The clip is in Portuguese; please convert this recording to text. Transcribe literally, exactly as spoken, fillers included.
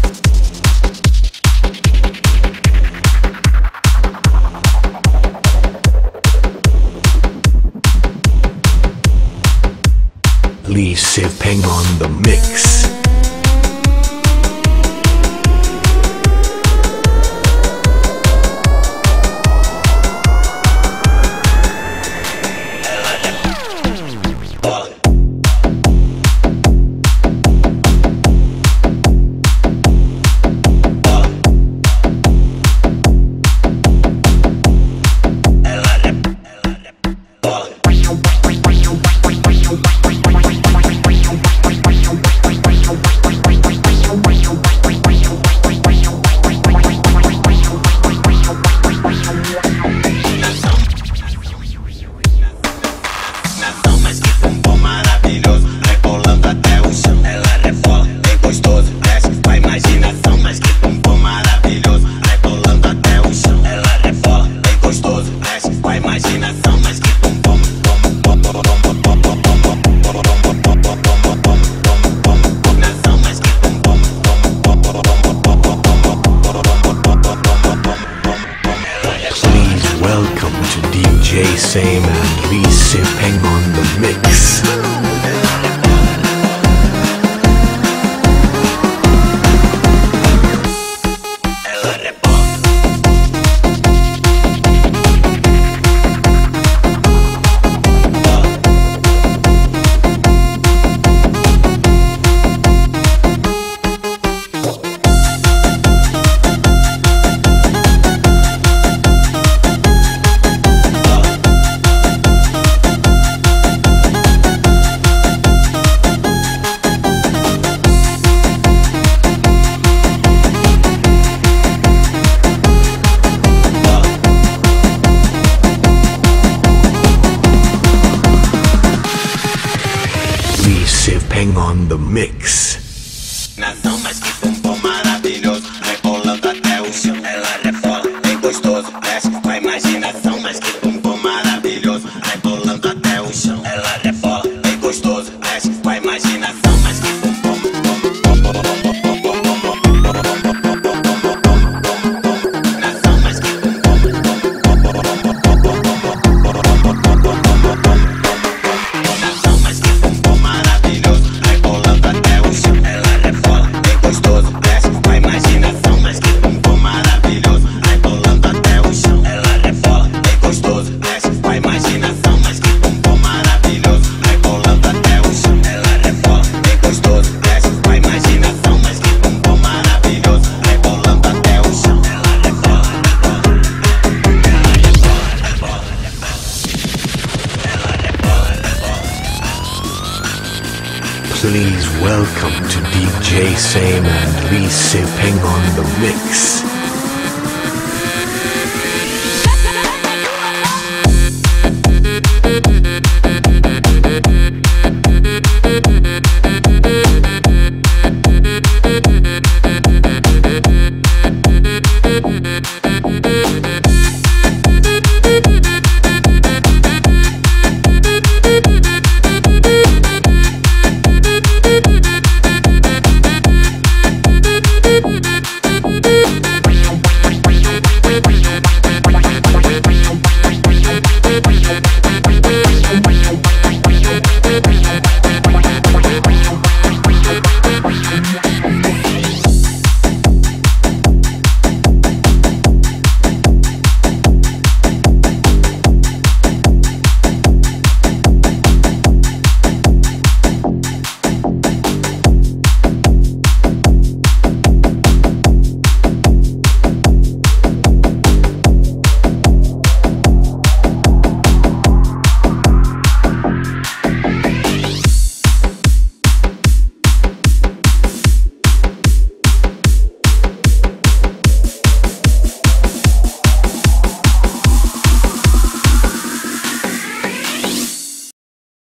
Lee Sipeng on the mix. Welcome to D J Same and Lee Sipeng on the mix. Sipeng on the mix. Nação mais que bumbum maravilhoso, rebolando até o chão. Ela rebola, bem gostoso, mexe com a imaginação. Mais que bumbum maravilhoso, rebolando até o chão. Ela rebola, bem gostoso, mexe com a imaginação. Mais que bumbum, nação mais que Please welcome to D J Same and Lee Sipeng on the mix.